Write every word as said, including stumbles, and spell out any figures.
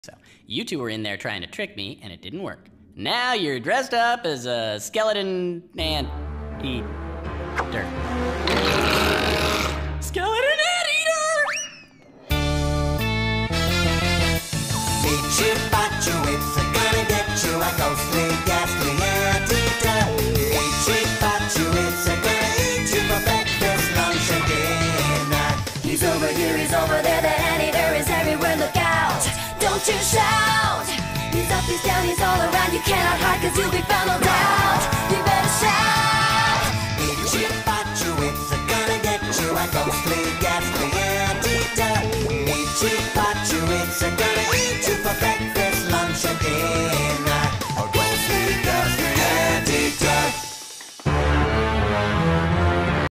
So, you two were in there trying to trick me, and it didn't work. Now you're dressed up as a skeleton and eater. Skeleton anteater! Micchu Pachu, it's a gonna get you, a ghostly, ghastly anteater. Micchu Pachu, it's a gonna eat you for breakfast, lunch, and dinner. He's over here, he's over there, the anteater is everywhere, look out! Don't you shout! He's up, he's down, he's all around, you cannot hide cause you'll be found, no doubt! You better shout! Micchu Pachu, it's a gonna get you, a ghostly